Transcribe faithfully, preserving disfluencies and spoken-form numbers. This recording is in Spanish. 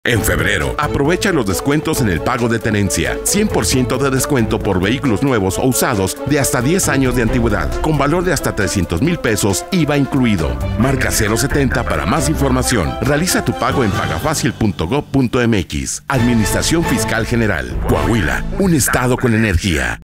En febrero, aprovecha los descuentos en el pago de tenencia. cien por ciento de descuento por vehículos nuevos o usados de hasta diez años de antigüedad, con valor de hasta trescientos mil pesos, I V A incluido. Marca cero setenta para más información. Realiza tu pago en pagafácil punto gob punto mx. Administración Fiscal General. Coahuila, un estado con energía.